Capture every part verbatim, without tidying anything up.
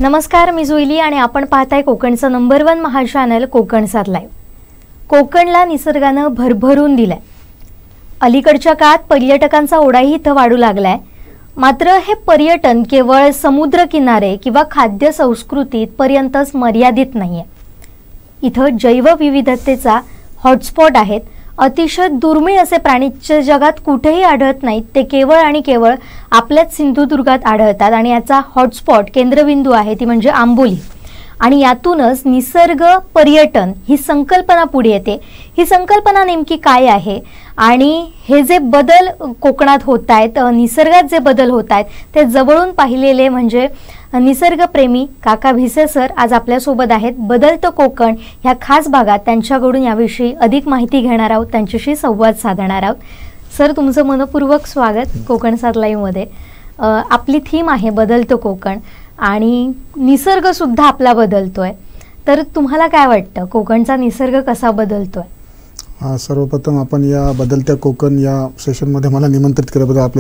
नमस्कार, मी जुईली आणि आपण पाहताय कोकणचं नंबर वन महा चॅनल कोकण सात लाईव्ह। कोकणला निसर्गानं भरभरून दिलाय। अलीकडच्या काळात पर्यटकांचा ओढाही इथं वाढू लागलाय। मात्र हे पर्यटन केवळ समुद्र किनारे किंवा खाद्य संस्कृतीत पर्यंतच मर्यादित नाहीये। इथं जैवविविधतेचा हॉटस्पॉट आहेत। अतिशय दुर्मिळ असे प्राणी जगात कुठेही आढळत नाहीत, ते केवळ आणि केवळ आपल्याच सिंधुदुर्गात आढळतात आणि याचा हॉटस्पॉट केंद्रबिंदू आहे ती म्हणजे आंबोली। आणि यातूनच निसर्ग पर्यटन ही संकल्पना पुढे येते। ही संकल्पना नेमकी काय आहे आणि हे जे बदल कोकणात होत आहेत, निसर्गात जे बदल होत आहेत ते जवळून पाहिलेले म्हणजे निसर्गप्रेमी काका भिसे सर आज आपल्या सोबत आहेत। बदलतं कोकण ह्या खास भागात त्यांच्याकडून याविषयी अधिक माहिती घेणार आहोत, त्यांच्याशी संवाद साधणार आहोत। सर, तुमचं मनपूर्वक स्वागत कोकण सात लाईव्ह मध्ये। आपली थीम आहे बदलतं कोकण आणि निसर्ग सुद्धा आपला बदलतोय, तर तुम्हाला काय वाटतं कोकणचा निसर्ग कसा बदलतोय? हा, सर्वप्रथम आपण या बदलत्या कोकण या सेशन मध्ये मला निमंत्रित केल्याबद्दल आपले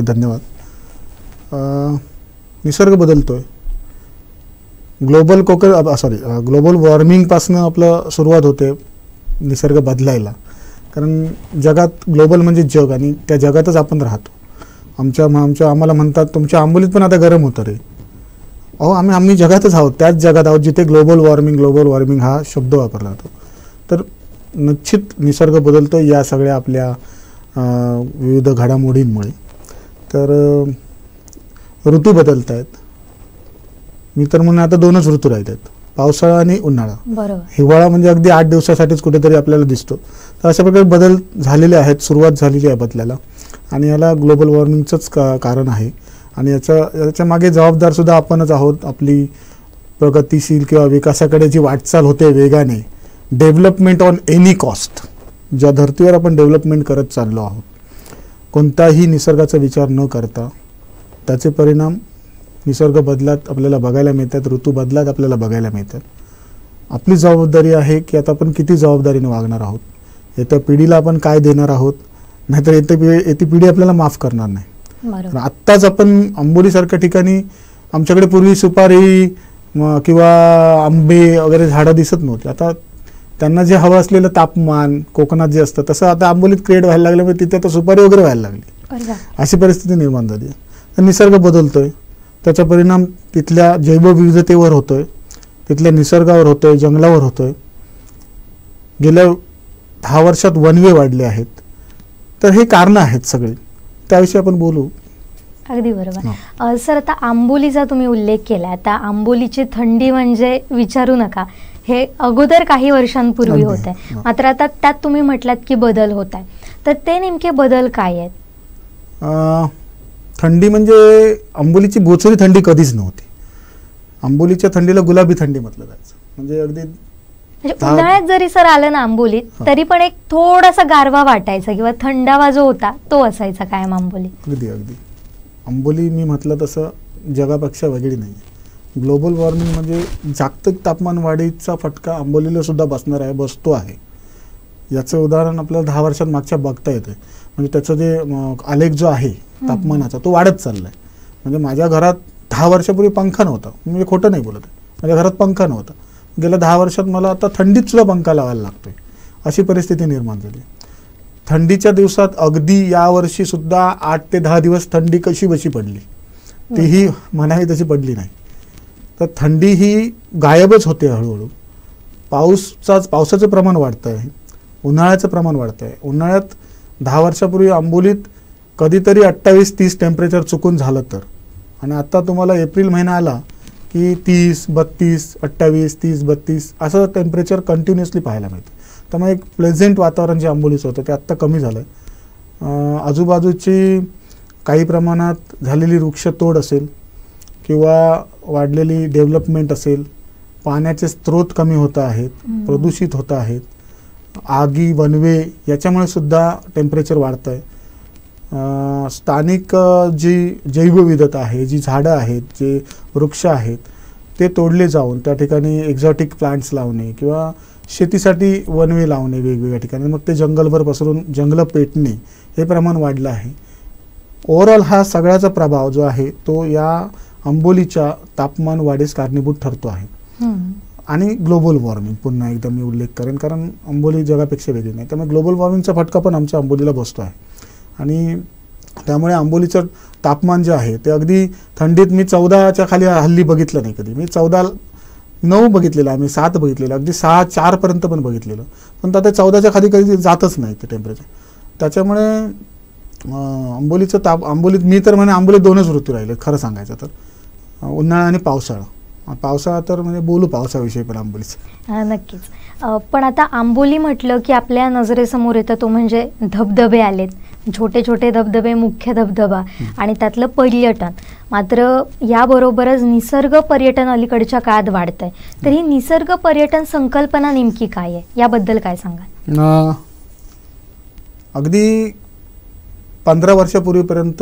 धन्यवाद। निसर्ग बदलतोय, global Konkan sorry global warming पासून आपलं सुरुवात होते निसर्ग बदलायला। कारण जगात ग्लोबल म्हणजे जग आणि त्या जगातच आपण राहतो। आमच्या आमच्या आम्हाला म्हणतात तुमच्या आंबोलीत पण आता गरम होतं रे। अहो, आम्ही आम्ही जगातच आहोत, त्याच जगात आहोत जिथे ग्लोबल वॉर्मिंग ग्लोबल वॉर्मिंग हा शब्द वापरला जातो। तर निश्चित निसर्ग बदलतो या सगळ्या आपल्या विविध घडामोडींमुळे। तर ऋतू बदलत आहेत। मी तर म्हणून आता दोनच ऋतू राहतात, पावसाळा आणि उन्हाळा। बरोबर, हिवाळा म्हणजे अगदी आठ दिवसासाठीच कुठेतरी आपल्याला दिसतो। तर अशा प्रकारे बदल झालेले आहेत, सुरुवात झालेली आहे बदलाला आणि याला ग्लोबल वॉर्मिंगचंच का कारण आहे। आणि याच्या याच्या मागे जबाबदार सुद्धा आपणच आहोत। आपली प्रगतिशील किंवा विकासाकडे जी वाटचाल होते वेगाने, डेव्हलपमेंट ऑन एनी कॉस्ट, ज्या धर्तीवर आपण डेव्हलपमेंट करत चाललो आहोत, कोणताही निसर्गाचा विचार न करता त्याचे परिणाम निसर्ग बदलात आपल्याला बघायला मिळतात, ऋतू बदलात आपल्याला बघायला मिळतात। आपली जबाबदारी आहे की आता आपण किती जबाबदारीने वागणार आहोत, येत्या पिढीला आपण काय देणार आहोत, नाहीतर येत्या पिढी येती पिढी आपल्याला माफ करणार नाही। आत्ताच आपण आंबोलीसारख्या ठिकाणी आमच्याकडे पूर्वी सुपारी किंवा आंबे वगैरे झाडं दिसत नव्हती। आता त्यांना जे हवं असलेलं तापमान कोकणात जे असतं तसं आता आंबोलीत क्रिएट व्हायला लागल्यामुळे तिथे आता सुपारी वगैरे व्हायला लागली, अशी परिस्थिती निर्माण झाली। तर निसर्ग बदलतोय, त्याचा परिणाम तिथल्या जैवविविधतेवर होतोय, तिथल्या निसर्गावर होतोय, जंगलावर होतोय। गेल्या दहा वर्षात वनवे वाढले आहेत, तर हे कारणं आहेत सगळे, त्याविषयी आपण बोलू। अगदी बरोबर। सर, आता आंबोलीचा तुम्ही उल्लेख केला, आता आंबोलीची थंडी म्हणजे विचारू नका, हे अगोदर काही वर्षांपूर्वी होत आहे, मात्र आता त्यात तुम्ही म्हटलात की बदल होत आहे, तर ते नेमके बदल काय आहेत? थंडी म्हणजे आंबोलीची बोचरी थंडी कधीच नव्हती। आंबोलीच्या थंडीला गुलाबी थंडी म्हटलं जायचं। म्हणजे अगदी उन्हाळ्यात जरी सर आलं ना आंबोलीत तरी पण एक थोडासा गारवा वाटायचा किंवा थंडावा जो होता तो असायचा कायम आंबोली। अगदी अगदी आंबोली मी म्हटलं तसं जगापेक्षा वेगळी नाही। ग्लोबल वॉर्मिंग म्हणजे जागतिक तापमान वाढीचा फटका आंबोलीला सुद्धा बसणार आहे, बसतो आहे। याचं उदाहरण आपल्याला दहा वर्षात मागच्या बघता येते। म्हणजे त्याचं जे आलेख जो आहे तापमानाचा तो वाढत चाललाय। म्हणजे माझ्या घरात दहा वर्षापूर्वी पंखा नव्हता, म्हणजे खोटं नाही बोलत आहे, माझ्या घरात पंखा नव्हता। गेल्या दहा वर्षात मला आता थंडीत सुद्धा पंखा लावायला लागतोय, अशी परिस्थिती निर्माण झाली। थंडीच्या दिवसात अगदी यावर्षी सुद्धा आठ ते दहा दिवस थंडी कशी बशी पडली, तीही म्हणावी तशी पडली नाही। तर थंडी ही गायबच होते हळूहळू। पाऊसचाच पावसाचं प्रमाण वाढतं आहे, उन्हाळ्याचं प्रमाण वाढतं आहे। उन्हाळ्यात दहा वर्षापूर्वी आंबोलीत कधीतरी अठ्ठावीस तीस टेम्परेचर चुकून झालं तर, आणि आता तुम्हाला एप्रिल महिना आला की तीस बत्तीस अठ्ठावीस तीस बत्तीस असं टेम्परेचर कंटिन्युअसली पाहायला मिळतं। त्यामुळे एक प्लेझेंट वातावरण जे आंबोलीचं होतं ते आत्ता कमी झालं आहे। आजूबाजूची काही प्रमाणात झालेली वृक्षतोड असेल किंवा वाढलेली डेव्हलपमेंट असेल, पाण्याचे स्रोत कमी होत आहेत, प्रदूषित होत आहेत, आगी वनवे याच्यामुळे सुद्धा टेम्परेचर वाढतं आहे। स्थानिक जी जैवविविधता आहे, जी झाडं आहेत, जे वृक्ष आहेत ते तोडले जाऊन त्या ठिकाणी एक्झॉटिक प्लांट्स लावणे किंवा शेतीसाठी वनवे लावणे वेगवेगळ्या ठिकाणी, मग ते जंगलभर पसरून जंगलं पेटणे हे प्रमाण वाढलं आहे। ओव्हरऑल हा सगळ्याचा प्रभाव जो आहे तो या आंबोलीच्या तापमान वाढीस कारणीभूत ठरतो आहे. हम्म. आणि ग्लोबल वॉर्मिंग पुन्हा एकदा मी उल्लेख करेन, कारण आंबोली जगापेक्षा वेगळी नाही, त्यामुळे ग्लोबल वॉर्मिंगचा फटका पण आमच्या आंबोलीला बसतो आहे. आणि त्यामुळे आंबोलीचं तापमान जे आहे ते अगदी थंडीत मी चौदाच्या खाली हल्ली बघितलं नाही कधी. मी चौदा नऊ बघितलेलं, आम्ही सात बघितलेलं, अगदी सहा चारपर्यंत पण बघितलेलं, पण आता चौदाच्या खाली कधी जातच नाही ते टेम्परेचर. त्याच्यामुळे आंबोलीचं ताप आंबोलीत मी तर म्हणे आंबोलीत दोनच ऋतू राहिले खरं सांगायचं तर, उन्हाळा आणि पावसाळा. पावसाळा तर म्हणजे बोलू पावसाविषयी पण आंबोलीचं. हा, नक्कीच. अ, पण आता आंबोली म्हटलं की आपल्या नजरेसमोर येतं तो म्हणजे धबधबे आलेत, छोटे छोटे धबधबे, मुख्य धबधबा आणि त्यातलं पर्यटन. मात्र याबरोबरच निसर्ग पर्यटन अलीकडच्या काळात वाढतंय. तर ही निसर्ग पर्यटन संकल्पना नेमकी काय आहे, याबद्दल काय सांगाल? अगदी पंधरा वर्षापूर्वीपर्यंत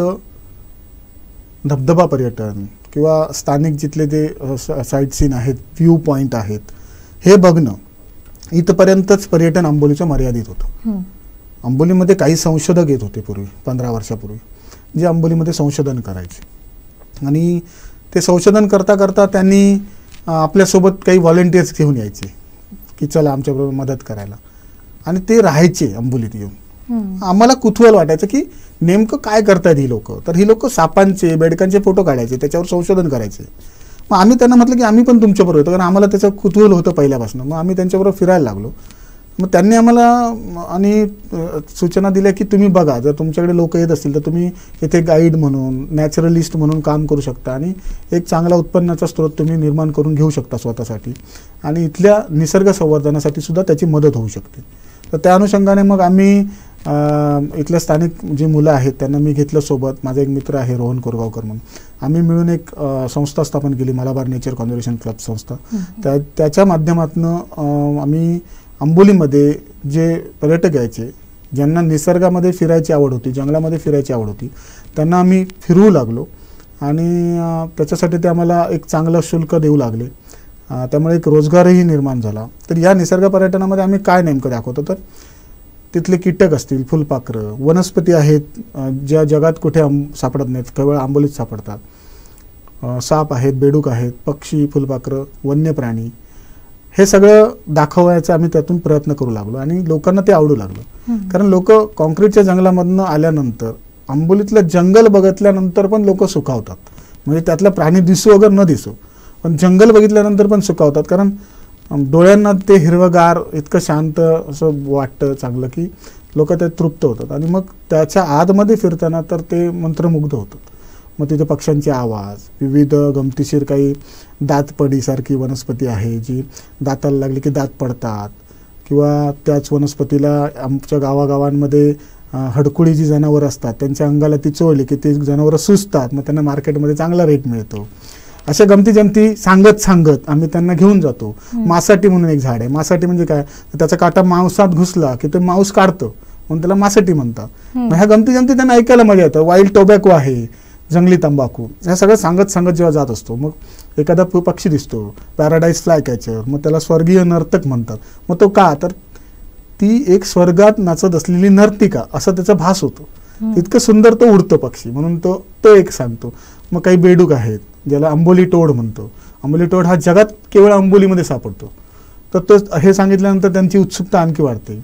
धबधबा पर्यटन किंवा स्थानिक जिथले ते साईट सीन आहेत, व्ह्यू पॉईंट आहेत, हे बघणं इथपर्यंतच पर्यटन आंबोलीचं मर्यादित होतं. आंबोलीमध्ये काही संशोधक येत होते पूर्वी, पंधरा वर्षापूर्वी, जे आंबोलीमध्ये संशोधन करायचे. आणि ते संशोधन करता करता त्यांनी आपल्यासोबत काही व्हॉलेंटियर्स घेऊन यायचे की चला आमच्याबरोबर मदत करायला, आणि ते राहायचे आंबोलीत येऊन. आम्हाला कुतूहल वाटायचं की नेमकं काय करतायत ही लोक. तर ही लोक सापांचे, बेडकांचे फोटो काढायचे, त्याच्यावर संशोधन करायचे. मग आम्ही त्यांना म्हटलं की आम्ही पण तुमच्याबरोबर येतो, कारण आम्हाला त्याचं कुतूहल होतं पहिल्यापासून. मग आम्ही त्यांच्याबरोबर फिरायला लागलो. मग त्यांनी आम्हाला आणि सूचना दिल्या की तुम्ही बघा, जर तुमच्याकडे लोक येत असतील तर तुम्ही इथे गाईड म्हणून, नॅचरलिस्ट म्हणून काम करू शकता आणि एक चांगला उत्पन्नाचा स्रोत तुम्ही निर्माण करून घेऊ शकता स्वतःसाठी, आणि इथल्या निसर्ग संवर्धनासाठी सुद्धा त्याची मदत होऊ शकते. तर त्या अनुषंगाने मग आम्ही इथल्या स्थानिक जी मुलं आहेत त्यांना मी घेतलं सोबत. माझा एक मित्र आहे रोहन कोरगावकर म्हणून, आम्ही मिळून एक संस्था स्थापन केली, मलाबार नेचर कॉन्झर्वेशन क्लब संस्था. त्या त्याच्या माध्यमातून आम्ही आंबोलीमध्ये जे पर्यटक यायचे, ज्यांना निसर्गामध्ये फिरायची आवड होती, जंगलामध्ये फिरायची आवड होती, त्यांना आम्ही फिरवू लागलो. आणि त्याच्यासाठी ते आम्हाला एक चांगलं शुल्क देऊ लागले. त्यामुळे एक रोजगारही निर्माण झाला. तर या निसर्ग पर्यटनामध्ये आम्ही काय नेमकं दाखवतो, तर तिथले कीटक असतील, फुलपाखरं, वनस्पती आहेत ज्या जगात कुठे आम सापडत नाहीत, केवळ आंबोलीत सापडतात, साप आहेत, बेडूक आहेत, पक्षी, फुलपाखरं, वन्य प्राणी, हे सगळं दाखवायचा आम्ही त्यातून प्रयत्न करू लागलो. आणि लोकांना ते आवडू लागलं. कारण लोक कॉन्क्रीटच्या जंगलामधनं आल्यानंतर, आंबोलीतलं जंगल बघितल्यानंतर पण लोक सुखावतात. म्हणजे त्यातला प्राणी दिसो अगर न दिसो, पण जंगल बघितल्यानंतर पण सुखावतात. कारण डोळ्यांना ते हिरवगार, इतकं शांत असं वाटतं चांगलं की लोक ते तृप्त होतात. आणि मग त्याच्या आतमध्ये फिरताना तर ते मंत्रमुग्ध होतात. मग तिथे पक्ष्यांचे आवाज, विविध गमतीशीर काही दातपडीसारखी वनस्पती आहे जी दाताला लागली की दात पडतात, किंवा त्याच वनस्पतीला आमच्या गावागावांमध्ये हडकुळी जी जनावरं असतात त्यांच्या अंगाला ती चोळली की ती जनावरं सुजतात, मग त्यांना मार्केटमध्ये चांगला रेट मिळतो. अशा गमती जमती सांगत सांगत आम्ही त्यांना घेऊन जातो. मासाठी म्हणून एक झाड आहे. मासाठी म्हणजे काय, त्याचा काटा मांसात घुसला की ते मांस काढतं, म्हणून त्याला मासाठी म्हणतात. मग ह्या गमती जमती त्यांना ऐकायला मजा येतं. वाईल्ड टोबॅको आहे, जंगली तंबाखू, ह्या सगळं सांगत सांगत जेव्हा जात असतो, मग एखादा पक्षी दिसतो, पॅराडाईज फ्लाय कॅचर, मग त्याला स्वर्गीय नर्तक म्हणतात. मग तो का, तर ती एक स्वर्गात नाचत असलेली नर्तिका असं त्याचा भास होतो. इतकं सुंदर तो उडतो पक्षी, म्हणून तो तो एक सांगतो. मग काही बेडूक आहेत ज्याला आंबोली टोड म्हणतो. आंबोली टोड हा जगात केवळ आंबोलीमध्ये सापडतो. तर तो हे सांगितल्यानंतर त्यांची उत्सुकता आणखी वाढते.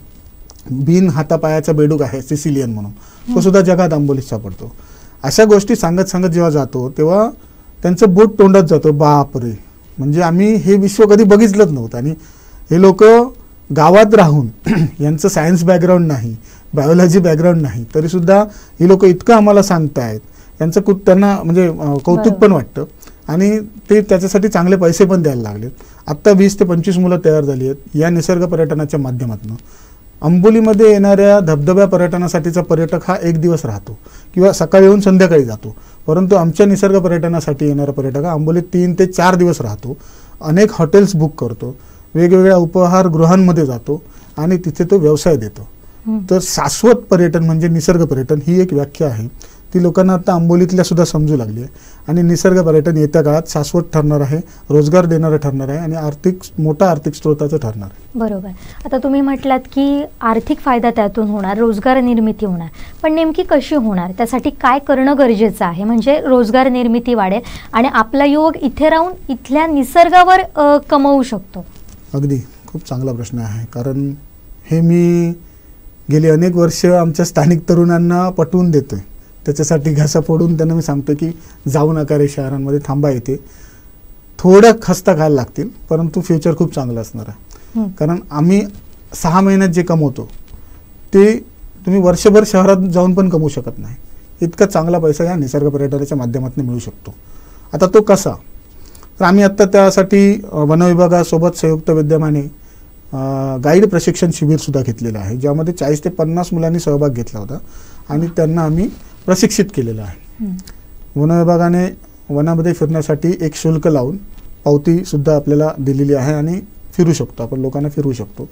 बिन हातापायाचा बेडूक आहे सिसिलियन म्हणून, तो सुद्धा जगात आंबोलीत सापडतो. अशा गोष्टी सांगत सांगत जेव्हा जातो तेव्हा त्यांचं बोट तोंडात जातं, बापरे, म्हणजे आम्ही हे विश्व कधी बघितलंच नव्हतं. आणि हे लोक गावात राहून यांचं सायन्स बॅकग्राऊंड नाही, बायोलॉजी बॅकग्राऊंड नाही, तरीसुद्धा ही लोक इतकं आम्हाला सांगतायत, यांचं कुठ त्यांना म्हणजे कौतुक पण वाटतं. आणि ते त्याच्यासाठी चांगले पैसे पण द्यायला लागलेत. आत्ता वीस ते पंचवीस मुलं तयार झाली आहेत या निसर्ग पर्यटनाच्या माध्यमातून. आंबोलीमध्ये येणाऱ्या धबधब्या पर्यटनासाठीचा पर्यटक हा एक दिवस राहतो किंवा सकाळी येऊन संध्याकाळी जातो, परंतु आमच्या निसर्ग पर्यटनासाठी येणारा पर्यटक हा आंबोलीत तीन ते चार दिवस राहतो. अनेक हॉटेल्स बुक करतो, वेगवेगळ्या उपहारगृहांमध्ये जातो आणि तिथे तो व्यवसाय देतो. तर शाश्वत पर्यटन म्हणजे निसर्ग पर्यटन ही एक व्याख्या आहे ती लोकांना आता आंबोलीतल्या सुद्धा समजू लागली आहे आणि निसर्ग पर्यटन येत्या काळात शाश्वत ठरणार आहे, रोजगार देणारं ठरणार आहे आणि आर्थिक मोठा आर्थिक स्रोताचं ठरणार आहे. बरोबर. आता तुम्ही म्हटलात की आर्थिक फायदा त्यातून होणार, रोजगार निर्मिती होणार, पण नेमकी कशी होणार, त्यासाठी काय करणं गरजेचं आहे म्हणजे रोजगार निर्मिती वाढेल आणि आपला युवक इथे राहून इथल्या निसर्गावर अ, कमवू शकतो? अगदी खूप चांगला प्रश्न आहे, कारण हे मी गेली अनेक वर्ष आमच्या स्थानिक तरुणांना पटवून देतोय. त्याच्यासाठी घासा फोडून त्यांना मी सांगतो की जाऊ नका रे शहरांमध्ये, थांबा येते. थोड्या खस्ता खायला लागतील परंतु फ्युचर खूप चांगलं असणार आहे. कारण आम्ही सहा महिन्यात जे कमवतो ते तुम्ही वर्षभर शहरात जाऊन पण कमवू शकत नाही. इतका चांगला पैसा या निसर्ग पर्यटनाच्या माध्यमातून मिळू शकतो. आता तो कसा, तर आम्ही आत्ता त्यासाठी वनविभागासोबत संयुक्त विद्यमाने गाईड प्रशिक्षण शिबिरसुद्धा घेतलेलं आहे, ज्यामध्ये चाळीस ते पन्नास मुलांनी सहभाग घेतला होता आणि त्यांना आम्ही प्रशिक्षित केलेलं आहे. वनविभागाने वनामध्ये फिरण्यासाठी एक शुल्क लावून पावतीसुद्धा आपल्याला दिलेली आहे आणि फिरू शकतो आपण, लोकांना फिरवू शकतो.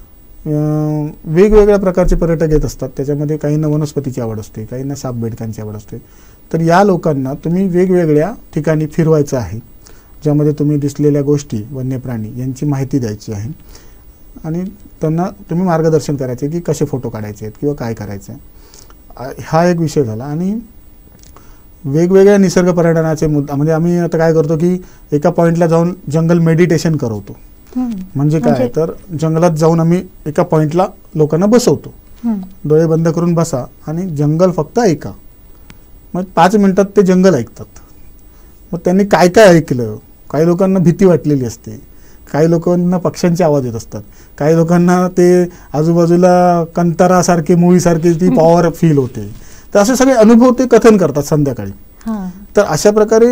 वेगवेगळ्या प्रकारचे पर्यटक येत असतात, त्याच्यामध्ये काहींना वनस्पतीची आवड असते, काहींना साप बेडकांची आवड असते. तर या लोकांना तुम्ही वेगवेगळ्या ठिकाणी फिरवायचं आहे, ज्यामध्ये तुम्ही दिसलेल्या गोष्टी, वन्य प्राणी यांची माहिती द्यायची आहे आणि त्यांना तुम्ही मार्गदर्शन करायचे की कसे फोटो काढायचे आहेत किंवा काय करायचं आहे. हा एक विषय झाला. आणि वेगवेगळ्या निसर्ग पर्यटनाचे मुद्दा म्हणजे आम्ही आता काय करतो की एका पॉईंटला जाऊन जंगल मेडिटेशन करवतो. म्हणजे काय, तर जंगलात जाऊन आम्ही एका पॉईंटला लोकांना बसवतो, डोळे बंद करून बसा आणि जंगल फक्त ऐका. मग पाच मिनिटात ते जंगल ऐकतात. मग त्यांनी काय काय ऐकलं, काही लोकांना भीती वाटलेली असते, काही लोकांना पक्ष्यांचे आवाज येत असतात, काही लोकांना ते आजूबाजूला कंतारासारखे मुळीसारखी ती पॉवर फील होते. तर असे सगळे अनुभव ते कथन करतात संध्याकाळी. तर अशा प्रकारे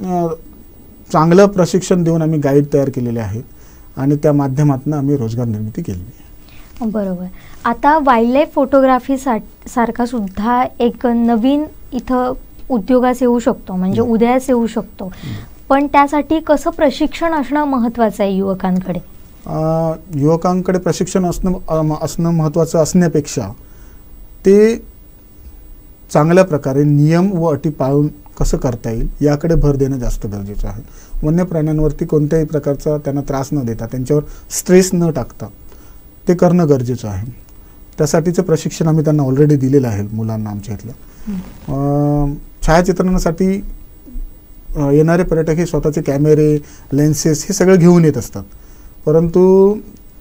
चांगलं प्रशिक्षण देऊन आम्ही गाईड तयार केलेले आहेत आणि त्या माध्यमातून आम्ही रोजगार निर्मिती केली आहे. बरोबर. आता वाईल्ड लाईफ फोटोग्राफी सारखा सुद्धा एक नवीन इथं उद्योगास येऊ शकतो, म्हणजे उदयास येऊ शकतो, पण त्यासाठी कसं प्रशिक्षण असणं महत्त्वाचं आहे युवकांकडे? युवकांकडे प्रशिक्षण असणं असणं महत्त्वाचं असण्यापेक्षा ते चांगल्या प्रकारे नियम व अटी पाळून कसं करता येईल याकडे भर देणं जास्त गरजेचं आहे. वन्य प्राण्यांवरती कोणत्याही प्रकारचा त्यांना त्रास न देता, त्यांच्यावर स्ट्रेस न टाकता ते करणं गरजेचं आहे. त्यासाठीचं प्रशिक्षण आम्ही त्यांना ऑलरेडी दिलेलं आहे मुलांना आमच्या इथलं. छायाचित्रणासाठी येणारे पर्यटक हे स्वतःचे कॅमेरे, लेन्सेस हे सगळं घेऊन येत असतात, परंतु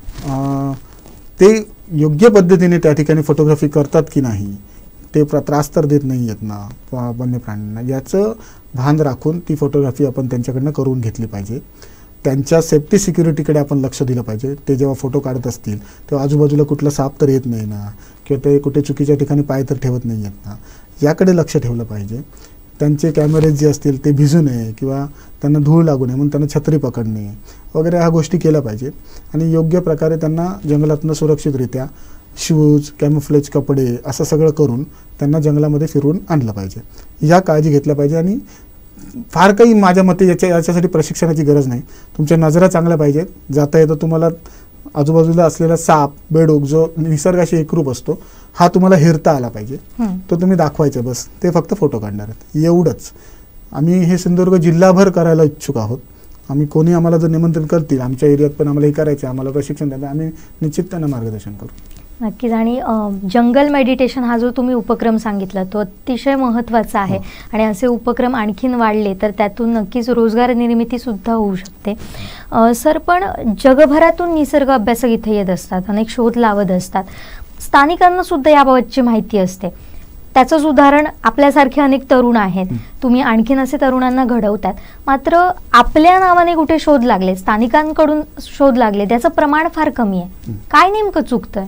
ते योग्य पद्धतीने त्या ठिकाणी फोटोग्राफी करतात की नाही, ते त्रास तर देत नाही आहेत ना वन्य प्राण्यांना, याचं भान राखून ती फोटोग्राफी आपण त्यांच्याकडनं करून घेतली पाहिजे. त्यांच्या सेफ्टी सिक्युरिटीकडे आपण लक्ष दिलं पाहिजे. ते जेव्हा फोटो काढत असतील तेव्हा आजूबाजूला कुठला साप तर येत नाही ना, किंवा ते कुठे चुकीच्या ठिकाणी पाय तर ठेवत नाही आहेत ना, याकडे लक्ष ठेवलं पाहिजे. त्यांचे कॅमेरेज जे असतील ते भिजू नये किंवा त्यांना धूळ लागू नये म्हणून त्यांना छत्री पकडणे वगैरे ह्या गोष्टी केल्या पाहिजे. आणि योग्य प्रकारे त्यांना जंगलातनं सुरक्षितरित्या शूज, कॅमोफ्लेज कपडे असं सगळं करून त्यांना जंगलामध्ये फिरवून आणलं पाहिजे. या काळजी घेतल्या पाहिजे. आणि फार काही माझ्या मते याच्या याच्यासाठी प्रशिक्षणाची गरज नाही. तुमच्या नजरा चांगल्या पाहिजेत, जाता येतं तुम्हाला आजूबाजूला असलेला साप, बेडूक जो निसर्गाशी एकरूप असतो हा तुम्हाला हेरता आला पाहिजे, तो तुम्ही दाखवायचा. बस ते फक्त फोटो काढणार आहेत, एवढंच. आम्ही हे सिंधुदुर्ग जिल्हाभर करायला इच्छुक आहोत. आम्ही कोणी आम्हाला जर निमंत्रण करतील आमच्या एरियात पण आम्हाला हे करायचं, आम्हाला प्रशिक्षण द्यायचं, आम्ही निश्चित त्यांना मार्गदर्शन करू. नक्कीच. आणि जंगल मेडिटेशन हा जो तुम्ही उपक्रम सांगितला तो अतिशय महत्त्वाचा आहे आणि असे उपक्रम आणखीन वाढले तर त्यातून नक्कीच रोजगार निर्मितीसुद्धा होऊ शकते. सर, पण जगभरातून निसर्ग अभ्यासक इथे येत असतात, अनेक शोध लावत असतात, स्थानिकांना सुद्धा याबाबतची माहिती असते. त्याचंच उदाहरण आपल्यासारखे अनेक तरुण आहेत, तुम्ही आणखीन असे तरुणांना घडवतात, मात्र आपल्या नावाने कुठे शोध लागले, स्थानिकांकडून शोध लागले, त्याचं प्रमाण फार कमी आहे. काय नेमकं चुकतंय?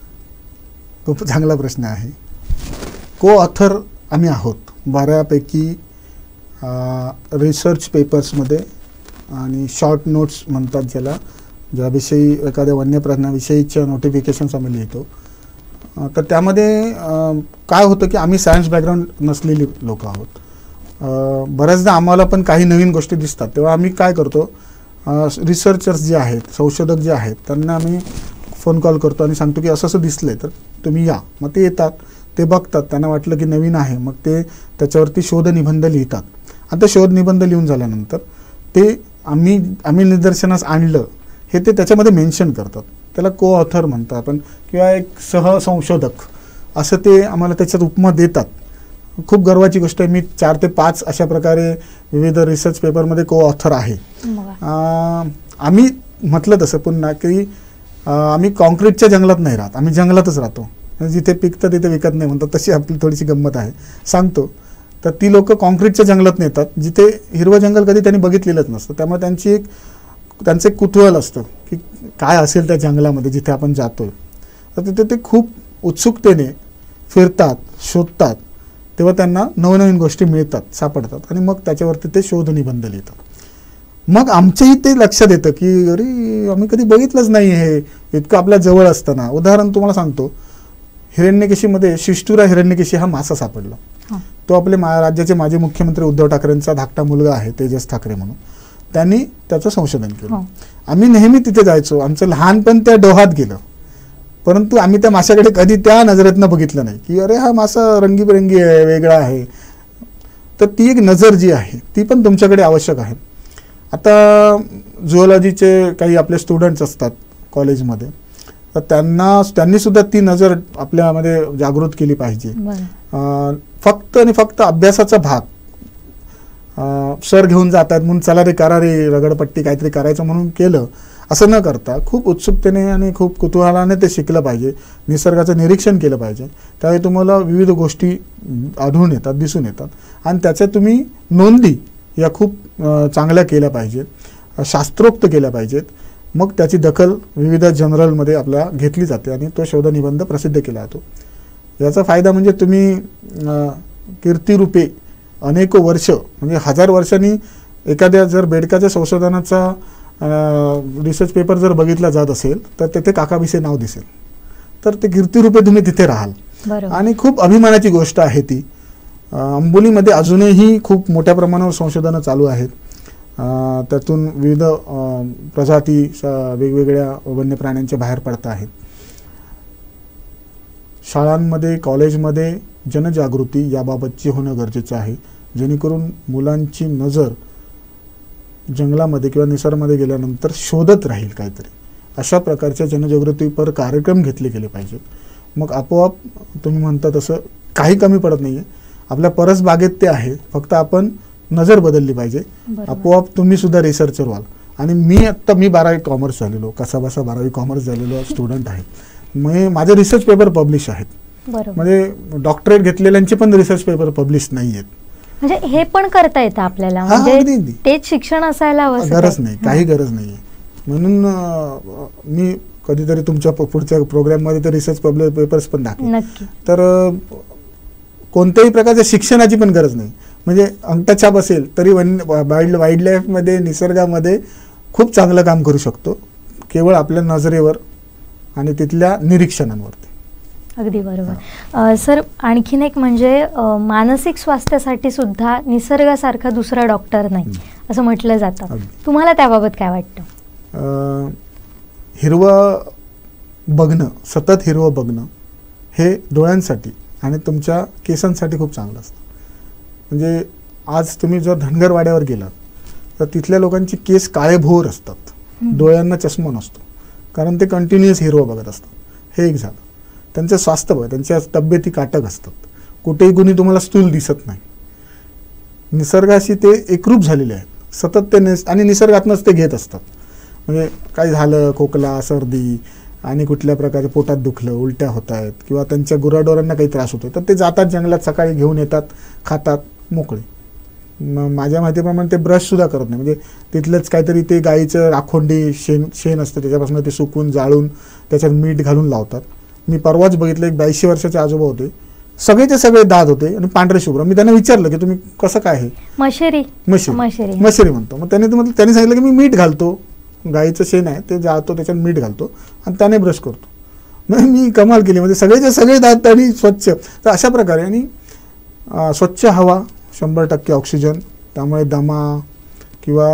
खूप चांगला प्रश्न आहे. को ऑथर आम्ही आहोत बऱ्यापैकी रिसर्च पेपर्समध्ये आणि शॉर्ट नोट्स म्हणतात ज्याला, ज्याविषयी एखाद्या वन्य प्राण्याविषयीच्या नोटिफिकेशन्स आम्ही लिहितो. तर त्यामध्ये काय होतं की आम्ही सायन्स बॅकग्राऊंड नसलेली लोक आहोत. बऱ्याचदा आम्हाला पण काही नवीन गोष्टी दिसतात तेव्हा आम्ही काय करतो, रिसर्चर्स जे आहेत, संशोधक जे आहेत, त्यांना आम्ही फोन कॉल करतो आणि सांगतो की असं असं दिसलं आहे तर तुम्ही या. मग ते येतात, ते बघतात, त्यांना वाटलं की नवीन आहे, मग ते त्याच्यावरती शोध निबंध लिहितात. आता शोध निबंध लिहून झाल्यानंतर ते आम्ही आम्ही निदर्शनास आणलं हे ते त्याच्यामध्ये मेन्शन करतात. त्याला को ऑथर म्हणतात आपण, किंवा एक सहसंशोधक असं ते आम्हाला त्याच्यात उपमा देतात. खूप गर्वाची गोष्ट आहे. मी चार ते पाच अशा प्रकारे विविध रिसर्च पेपरमध्ये को ऑथर आहे. आम्ही म्हटलं तसं पुन्हा की आम्ही कॉन्क्रीटच्या जंगलात नाही राहत, आम्ही जंगलातच राहतो. जिथे पिकतं तिथे विकत नाही म्हणतात, तशी आपली थोडीशी गंमत आहे, सांगतो. तर ती लोक कॉन्क्रीटच्या जंगलात नेतात जिथे हिरवं जंगल कधी त्यांनी बघितलेलंच नसतं. त्यामुळे त्यांची एक त्यांचं एक कुतूहल असतं की काय असेल त्या जंगलामध्ये जिथे आपण जातोय. तर तिथे ते खूप उत्सुकतेने फिरतात, शोधतात, तेव्हा त्यांना नवनवीन गोष्टी मिळतात, सापडतात, आणि मग त्याच्यावरती ते शोध निबंध लिहितात. मग आमच्याही ते लक्षात येतं की अरे आम्ही कधी बघितलंच नाही हे, इतकं आपल्या जवळ असताना. उदाहरण तुम्हाला सांगतो, हिरण्यकेशीमध्ये शिष्टुरा हिरण्यकेशी हा मासा सापडला. तो आपले मा राज्याचे माजी मुख्यमंत्री उद्धव ठाकरेंचा धाकटा मुलगा आहे, तेजस ठाकरे म्हणून. त्यांनी त्याचं संशोधन केलं. आम्ही नेहमी तिथे जायचो, आमचं लहानपण त्या डोहात गेलं, परंतु आम्ही त्या माशाकडे कधी त्या नजरेतनं बघितलं नाही की अरे हा मासा रंगीबेरंगी आहे, वेगळा आहे. तर ती एक नजर जी आहे ती पण तुमच्याकडे आवश्यक आहे. आता झुओलॉजीचे काही आपले स्टुडंट्स असतात कॉलेजमध्ये, तर त्यांना त्यांनी सुद्धा ती नजर आपल्यामध्ये जागृत केली पाहिजे. फक्त आणि फक्त अभ्यासाचा भाग सर घेऊन जातात म्हणून चला रे करा रे रगडपट्टी काहीतरी करायचं म्हणून केलं असं न करता खूप उत्सुकतेने आणि खूप कुतूहलाने ते शिकलं पाहिजे. निसर्गाचं निरीक्षण केलं पाहिजे. त्यावेळी तुम्हाला विविध गोष्टी आढळून येतात, दिसून येतात, आणि त्याच्या तुम्ही नोंदी या खूप चांगल्या केल्या पाहिजेत, शास्त्रोक्त केल्या पाहिजेत. मग त्याची दखल विविध जर्नलमध्ये आपल्याला घेतली जाते आणि तो शोधनिबंध प्रसिद्ध केला जातो. याचा फायदा म्हणजे तुम्ही कीर्तिरूपे अनेक वर्ष म्हणजे हजार वर्षांनी एखाद्या जर बेडकाच्या संशोधनाचा रिसर्च पेपर जर बघितला जात असेल तर तेथे काकाभिसे नाव दिसेल, तर ते कीर्तिरूपे तुम्ही तिथे राहाल आणि खूप अभिमानाची गोष्ट आहे ती. अंबोलीमध्ये अजूनही खूप मोठ्या प्रमाणावर संशोधनं चालू आहेत. त्यातून विविध प्रजाती वेगवेगळ्या वन्य प्राण्यांच्या बाहेर पडत आहेत. शाळांमध्ये कॉलेजमध्ये जनजागृती याबाबतची होणं गरजेचं आहे, जेणेकरून मुलांची नजर जंगलामध्ये किंवा निसर्गामध्ये गेल्यानंतर शोधत राहील काहीतरी. अशा प्रकारच्या जनजागृतीपर कार्यक्रम घेतले गेले पाहिजेत. मग आपोआप तुम्ही म्हणता तसं काही कमी पडत नाही आहे. आपल्या परसबागेत ते आहे, फक्त आपण नजर बदलली पाहिजे. आपोआप तुम्ही सुद्धा रिसर्चर व्हाल. आणि मी आत्ता मी बारावी कॉमर्स झालेलो, कसा बसा बारावी कॉमर्स झालेलो स्टुडंट आहे. मग माझे रिसर्च पेपर पब्लिश आहेत. म्हणजे डॉक्टरेट घेतलेल्यांचे पण रिसर्च पेपर पब्लिश नाही आहेत. म्हणजे हे पण करता येतं आपल्याला, म्हणजे तेच शिक्षण असायला गरज नाही, काही गरज नाही. म्हणून मी कधीतरी तुमच्या पुढच्या प्रोग्राममध्ये ते रिसर्च पेपर्स पण दाखवेन. तर कोणत्याही प्रकारच्या शिक्षणाची पण गरज नाही. म्हणजे अंगठाछाप असेल तरी वन वाईल्ड वाईल्ड लाईफमध्ये निसर्गामध्ये खूप चांगलं काम करू शकतो, केवळ आपल्या नजरेवर आणि तिथल्या निरीक्षणांवरती. अगदी बरोबर. सर, आणखीन एक म्हणजे मानसिक स्वास्थ्यासाठी सुद्धा निसर्गासारखा दुसरा डॉक्टर नाही असं म्हटलं जातं. तुम्हाला त्याबाबत काय वाटतं? हिरवं बघणं, सतत हिरवं बघणं हे डोळ्यांसाठी आणि तुमच्या केसांसाठी खूप चांगलं असतं. म्हणजे आज तुम्ही जर धनगरवाड्यावर गेलात तर तिथल्या लोकांची केस काळेभोर असतात, डोळ्यांना चष्मा नसतो, कारण ते कंटिन्युअस हिरवं बघत असतात. हे एक झालं. त्यांचं स्वास्थ्य बघा, त्यांच्या तब्येती काटक असतात, कुठेही कुणी तुम्हाला स्थूल दिसत नाही. निसर्गाशी ते एकरूप झालेले आहेत, सतत ते निस आणि निसर्गातनंच ते घेत असतात. म्हणजे काय झालं, खोकला, सर्दी आणि कुठल्या प्रकारे पोटात दुखलं, उलट्या होत आहेत किंवा त्यांच्या गुराढोरांना काही त्रास होतो तर ते जातात जंगलात, सकाळी घेऊन येतात, खातात, मोकळे. मग माझ्या माहितीप्रमाणे ते ब्रशसुद्धा करत नाही. म्हणजे तिथलंच काहीतरी ते गाईचं राखोंडी शेण शेण असतं त्याच्यापासून ते सुकून जाळून त्याच्यात मीठ घालून लावतात. मी परवाच बघितलं, एक ब्याऐंशी वर्षाचे आजोबा होते, सगळेचे सगळे दात होते आणि पांढरे शुभ्र. मी त्यांना विचारलं की तुम्ही कसं काय आहे? मशेरी मशेरी मशेरी म्हणतो. मग त्यांनी म्हटलं, त्यांनी सांगितलं की मी मीठ घालतो, गाईचं शेण आहे ते जाळतो, त्याच्यात मीठ घालतो आणि त्याने ब्रश करतो. मग मी कमाल केली, म्हणजे सगळेचे सगळे दात आणि स्वच्छ. तर अशा प्रकारे आणि स्वच्छ हवा, शंभर टक्के ऑक्सिजन, त्यामुळे दमा किंवा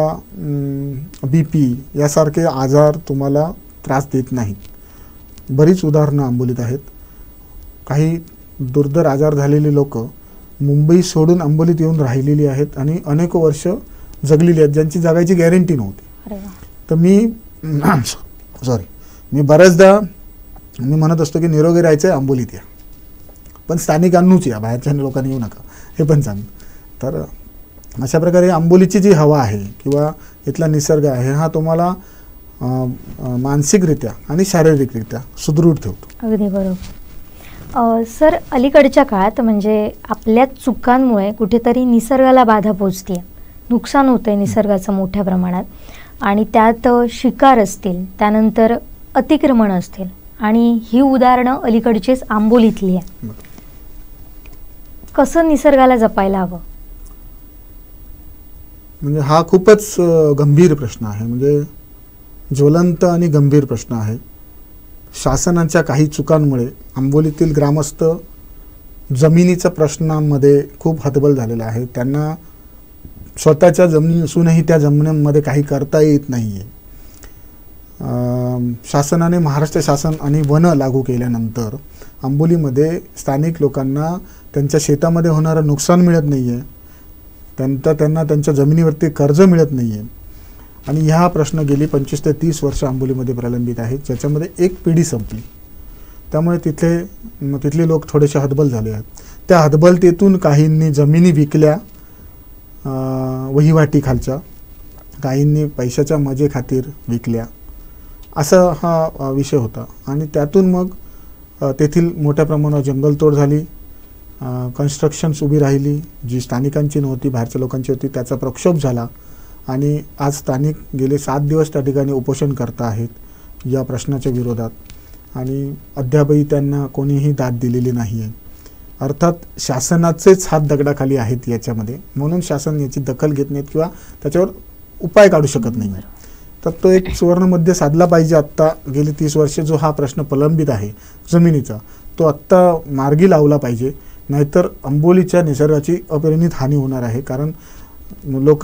बी पी यासारखे आजार तुम्हाला त्रास देत नाहीत. बरीच उदाहरणं आंबोलीत आहेत. काही दुर्धर आजार झालेली लोक मुंबई सोडून आंबोलीत येऊन राहिलेली आहेत आणि अनेक वर्ष जगलेली आहेत, ज्यांची जगायची गॅरंटी नव्हती. तर मी सॉरी मी बऱ्याचदा मी म्हणत असतो की निरोगी राहायचं आहे आंबोलीत या, पण स्थानिकांनूच या, बाहेरच्या लोकांनी येऊ नका, हे पण सांग. तर अशा प्रकारे आंबोलीची जी हवा आहे किंवा इथला निसर्ग आहे हा तुम्हाला मानसिकरित्या आणि शारीरिकरित्या सुदृढ ठेवतो. अगदी बरोबर. सर, अलीकडच्या काळात म्हणजे आपल्या चुकांमुळे कुठेतरी निसर्गाला बाधा पोचते, नुकसान होतं आहे निसर्गाचं मोठ्या प्रमाणात, आणि त्यात शिकार असतील, त्यानंतर अतिक्रमण असतील, आणि ही उदाहरणं अलीकडचीच आंबोलीतली आहे. कसं निसर्गाला जपायला हवं? म्हणजे हा खूपच गंभीर प्रश्न आहे, म्हणजे ज्वलंत आणि गंभीर प्रश्न आहे. शासनाच्या काही चुकांमुळे आंबोलीतील ग्रामस्थ जमिनीच्या प्रश्नांमध्ये खूप हतबल झालेले आहे. त्यांना स्वतःच्या जमिनी असूनही त्या जमिनीमध्ये काही करता येत नाही आहे. शासनाने महाराष्ट्र शासन आणि वन लागू केल्यानंतर आंबोलीमध्ये स्थानिक लोकांना त्यांच्या शेतामध्ये होणारं नुकसान मिळत नाही आहे, त्यांना त्यांना त्यांच्या जमिनीवरती कर्ज मिळत नाही आहे. आणि ह्या प्रश्न गेली पंचवीस ते तीस वर्ष आंबोलीमध्ये प्रलंबित आहेत, ज्याच्यामध्ये एक पिढी संपली. त्यामुळे तिथले तिथले लोक थोडेसे हतबल झाले आहेत. त्या हतबलतेतून काहींनी जमिनी विकल्या वहिवाटी खालच्या, काहींनी पैशाच्या मजे खातीर विकल्या, असा हा विषय होता. आणि त्यातून मग तेथील मोठ्या प्रमाणावर जंगलतोड झाली, कन्स्ट्रक्शन्स उभी राहिली, जी स्थानिकांची नव्हती, बाहेरच्या लोकांची होती, त्याचा प्रक्षोभ झाला. आणि आज स्थानिक गेले सात दिवस त्या ठिकाणी उपोषण करत आहेत या प्रश्नाच्या विरोधात, आणि अद्यापही त्यांना कोणीही दाद दिलेली नाही आहे. अर्थात शासनाचेच हात दगडाखाली आहेत याच्यामध्ये, म्हणून शासन याची दखल घेत नाहीत किंवा त्याच्यावर उपाय काढू शकत नाही. तर तो एक सुवर्णमध्य साधला पाहिजे. आत्ता गेली तीस वर्षे जो हा प्रश्न प्रलंबित आहे जमिनीचा, तो आत्ता मार्गी लावला पाहिजे, नाहीतर आंबोलीच्या निसर्गाची अपरिमित हानी होणार आहे. कारण लोक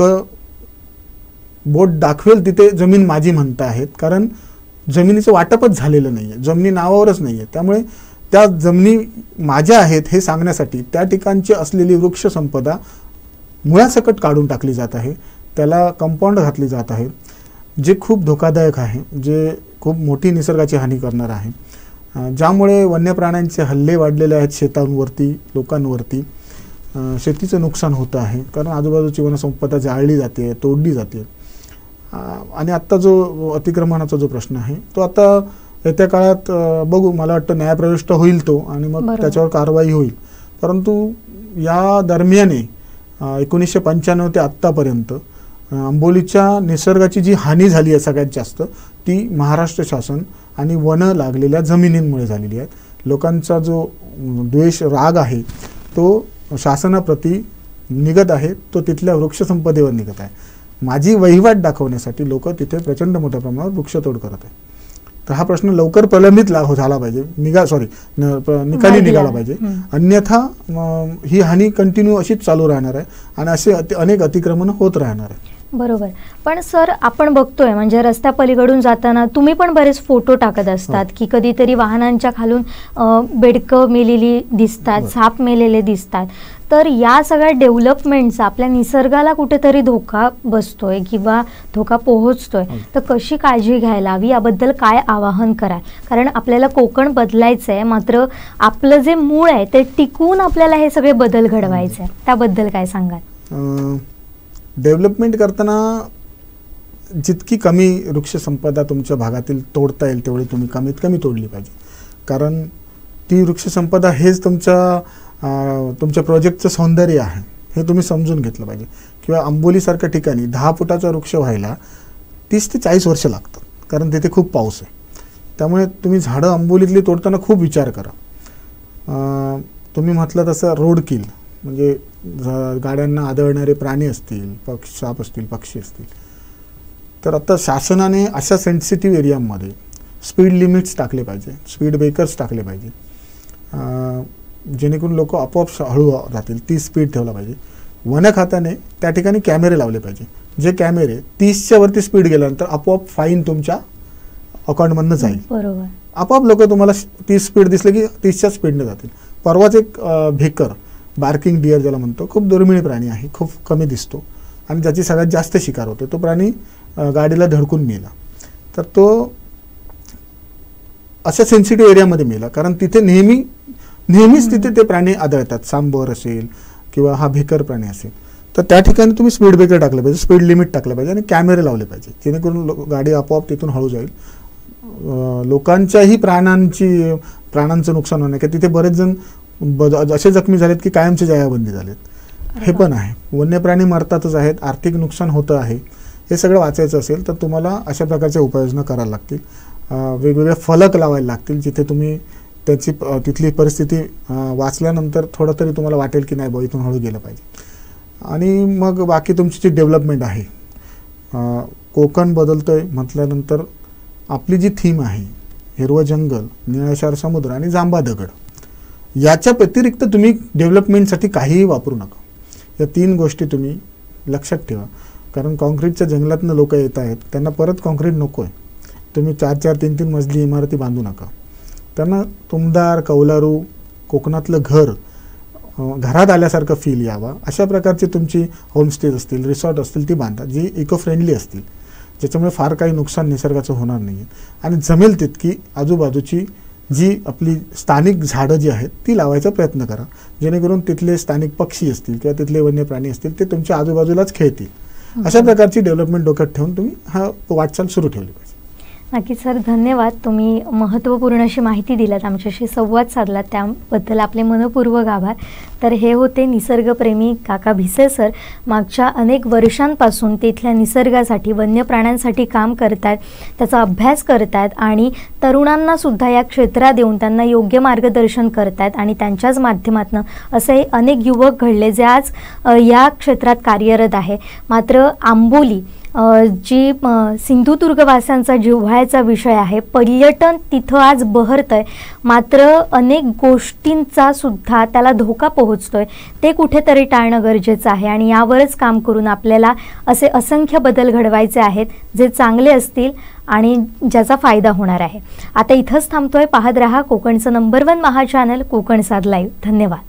बोट दाखवेल तिथे जमीन माझी म्हणत आहेत, कारण जमिनीचं वाटपच झालेलं नाही आहे, जमिनी नावावरच नाही आहे. त्यामुळे त्या जमिनी माझ्या आहेत हे सांगण्यासाठी त्या ठिकाणची असलेली वृक्षसंपदा मुळासकट काढून टाकली जात आहे, त्याला कंपाऊंड घातली जात आहे, जे खूप धोकादायक आहे, जे खूप मोठी निसर्गाची हानी करणार आहे. ज्यामुळे वन्य प्राण्यांचे हल्ले वाढलेले आहेत शेतांवरती, लोकांवरती, शेतीचं नुकसान होतं आहे, कारण आजूबाजूची वनसंपदा जाळली जाते, तोडली जाते. आणि आत्ता जो अतिक्रमणाचा जो प्रश्न आहे तो आता येत्या काळात बघू, मला वाटतं न्यायप्रविष्ट होईल तो, आणि मग त्याच्यावर कारवाई होईल. परंतु या दरम्याने एकोणीसशे पंच्याण्णव ते आत्तापर्यंत आंबोलीच्या निसर्गाची जी हानी झाली आहे सगळ्यात जास्त, ती महाराष्ट्र शासन आणि वन लागलेल्या जमिनींमुळे झालेली आहे. लोकांचा जो द्वेष, राग आहे तो शासनाप्रती निघत आहे, तो तिथल्या वृक्षसंपदेवर निघत आहे. माझी वहिवाट दाखवण्यासाठी लोक तिथे प्रचंड मोठ्या प्रमाणावर वृक्षतोड करत आहेत. तर हा प्रश्न लवकर प्रलंबित लागू झाला पाहिजे, निघा सॉरी निकाली निघाला पाहिजे, अन्यथा ही हानी कंटिन्यू अशीच चालू राहणार आहे आणि असे अनेक अतिक्रमण होत राहणार आहे. बरोबर. पण सर, आपण बघतोय म्हणजे रस्त्या पलीकडून जाताना तुम्ही पण बरेच फोटो टाकत असतात की कधीतरी वाहनांच्या खालून बेडकं मेलेली दिसतात, साप मेलेले दिसतात. तर या सगळ्या डेव्हलपमेंटचा आपल्या निसर्गाला कुठेतरी धोका बसतोय किंवा धोका पोहोचतोय, तर कशी काळजी घ्यायला हवी याबद्दल काय आवाहन कराल? कारण आपल्याला कोकण बदलायचं आहे, मात्र आपलं जे मूळ आहे ते टिकवून आपल्याला हे सगळे बदल घडवायचे आहे, त्याबद्दल काय सांगाल? डेव्हलपमेंट करताना जितकी कमी वृक्षसंपदा तुमच्या भागातील तोडता येईल तेवढी तुम्ही कमीत कमी तोडली पाहिजे, कारण ती वृक्षसंपदा हेच तुमच्या तुमच्या प्रोजेक्टचं सौंदर्य आहे हे तुम्ही समजून घेतलं पाहिजे. किंवा आंबोलीसारख्या ठिकाणी दहा फुटाचा वृक्ष व्हायला तीस ते चाळीस वर्ष लागतात, कारण तिथे खूप पाऊस आहे. त्यामुळे तुम्ही झाडं आंबोलीतली तोडताना खूप विचार करा. तुम्ही म्हटलं तसं रोड किल, म्हणजे गाड्यांना आदळणारे प्राणी असतील, पक्ष साप असतील, पक्षी असतील, तर आता शासनाने अशा सेन्सिटिव्ह एरियामध्ये स्पीड लिमिट्स टाकले पाहिजे, स्पीड ब्रेकर्स टाकले पाहिजे, जेणेकरून लोक आपोआप हळू राहतील, ती स्पीड ठेवला पाहिजे. वन खात्याने त्या ठिकाणी कॅमेरे लावले पाहिजे, जे कॅमेरे तीसच्या वरती स्पीड गेल्यानंतर आपोआप फाईन तुमच्या अकाउंटमधनं जाईल. बरोबर. आपोआप लोक तुम्हाला तीस स्पीड दिसले की तीसच्या स्पीडने जातील. परवाच एक अ, भेकर बार्किंग डिअर ज्याला म्हणतो, खूप दुर्मिळ प्राणी आहे, खूप कमी दिसतो आणि ज्याची सगळ्यात जास्त शिकार होते. तो प्राणी अ, गाडीला धडकून मेला. तर तो अशा सेन्सिटिव्ह एरियामध्ये मेला, कारण तिथे नेहमी नेहमीच तिथे ते प्राणी आढळतात. सांबर असेल किंवा हा भेकर प्राणी असेल, तर त्या ठिकाणी तुम्ही स्पीड ब्रेकर टाकलं पाहिजे, स्पीड लिमिट टाकलं पाहिजे आणि कॅमेरे लावले पाहिजे, जेणेकरून गाडी आपोआप तिथून हळू जाईल. लोकांच्याही प्राणांची प्राणांचं नुकसान होणार, की तिथे बरेच जण असे जखमी झालेत की कायमचे जयाबंदी झालेत. हे पण आहे. वन्य प्राणी मरतातच आहेत, आर्थिक नुकसान होतं आहे. हे सगळं वाचायचं असेल तर तुम्हाला अशा प्रकारच्या उपाययोजना करायला लागतील. वेगवेगळे फलक लावायला लागतील, जिथे तुम्ही त्याची तिथली परिस्थिती वाचल्यानंतर थोडं तरी तुम्हाला वाटेल की नाही बा इथून हळू गेलं पाहिजे. आणि मग बाकी तुमची जी डेव्हलपमेंट आहे, कोकण बदलतंय म्हटल्यानंतर आपली जी थीम आहे हिरवं जंगल, निळाशार समुद्र आणि जांभा दगड, याच्या व्यतिरिक्त तुम्ही डेव्हलपमेंटसाठी काहीही वापरू नका. या तीन गोष्टी तुम्ही लक्षात ठेवा, कारण कॉन्क्रीटच्या जंगलातनं लोक येत आहेत, त्यांना परत कॉन्क्रीट नको आहे. तुम्ही चार चार तीन तीन मजली इमारती बांधू नका. त्यांना तुमदार कौलारू कोकणातलं घर घरात आल्यासारखं फील यावा अशा प्रकारची तुमची होमस्टेज असतील, रिसॉर्ट असतील ती बांधा, जी इको फ्रेंडली असतील, ज्याच्यामुळे फार काही नुकसान निसर्गाचं होणार नाही. आणि जमेल तितकी आजूबाजूची जी आपली स्थानिक झाडं जी आहेत ती लावायचा प्रयत्न करा, जेणेकरून तिथले स्थानिक पक्षी असतील किंवा तिथले वन्य प्राणी असतील ते तुमच्या आजूबाजूलाच खेळतील. अशा प्रकारची डेव्हलपमेंट डोक्यात ठेवून तुम्ही हा वाटचाल सुरू ठेवली पाहिजे. नक्कीच सर, धन्यवाद. तुम्ही महत्त्वपूर्ण अशी माहिती दिलात, आमच्याशी संवाद साधलात, त्याबद्दल आपले मनपूर्वक आभार. तर हे होते निसर्गप्रेमी काका भिसे सर. मागच्या अनेक वर्षांपासून तिथल्या निसर्गासाठी, वन्य प्राण्यांसाठी काम करतात, त्याचा अभ्यास करतात आणि तरुणांनासुद्धा या क्षेत्रात येऊन त्यांना योग्य मार्गदर्शन करतात. आणि त्यांच्याच माध्यमातून असे अनेक युवक घडले जे आज या क्षेत्रात कार्यरत आहे. मात्र आंबोली जी सिंधुदुर्गवासियांचा जिव्हाळ्याचा विषय आहे, पर्यटन तिथं आज बहरतंय, मात्र अनेक गोष्टींचा सुद्धा त्याला धोका पोहोचतोय, ते कुठेतरी टाळणं गरजेचं आहे. आणि यावरच काम करून आपल्याला असे असंख्य बदल घडवायचे आहेत जे चांगले असतील आणि ज्याचा फायदा होणार आहे. आता इथंच थांबतोय. पाहत रहा कोकणचं नंबर वन महा चॅनल कोकणसाद लाईव्ह. धन्यवाद.